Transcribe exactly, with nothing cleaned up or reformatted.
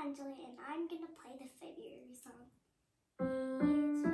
Anjali and I'm gonna play the February song. It's